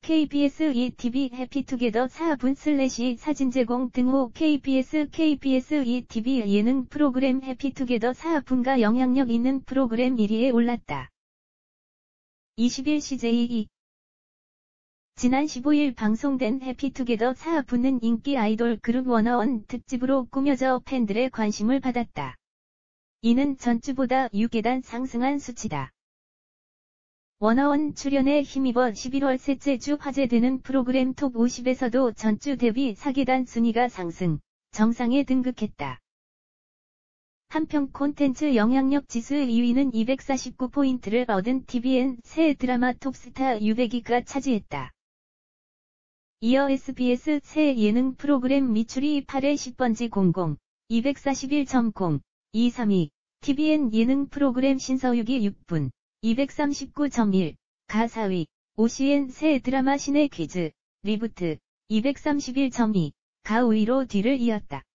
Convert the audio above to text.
KBS ETV 해피투게더 4분 사진 제공 등호 KBS ETV 예능 프로그램 해피투게더 4분가 영향력 있는 프로그램 1위에 올랐다. 20일 CJ 지난 15일 방송된 해피투게더 4분은 인기 아이돌 그룹 워너원 특집으로 꾸며져 팬들의 관심을 받았다. 이는 전주보다 6계단 상승한 수치다. 워너원 출연에 힘입어 11월 셋째 주 화제되는 프로그램 톱 50에서도 전주 대비 4계단 순위가 상승, 정상에 등극했다. 한편 콘텐츠 영향력 지수 2위는 249포인트를 얻은 TVN 새 드라마 톱스타 유배기가 차지했다. 이어 SBS 새 예능 프로그램 미추리 8회 10번지 00, 241.0, 232, TVN 예능 프로그램 신서유기 6분, 239.1, 가 4위, OCN 새 드라마 신의 퀴즈, 리부트, 231.2, 가 5위로 뒤를 이었다.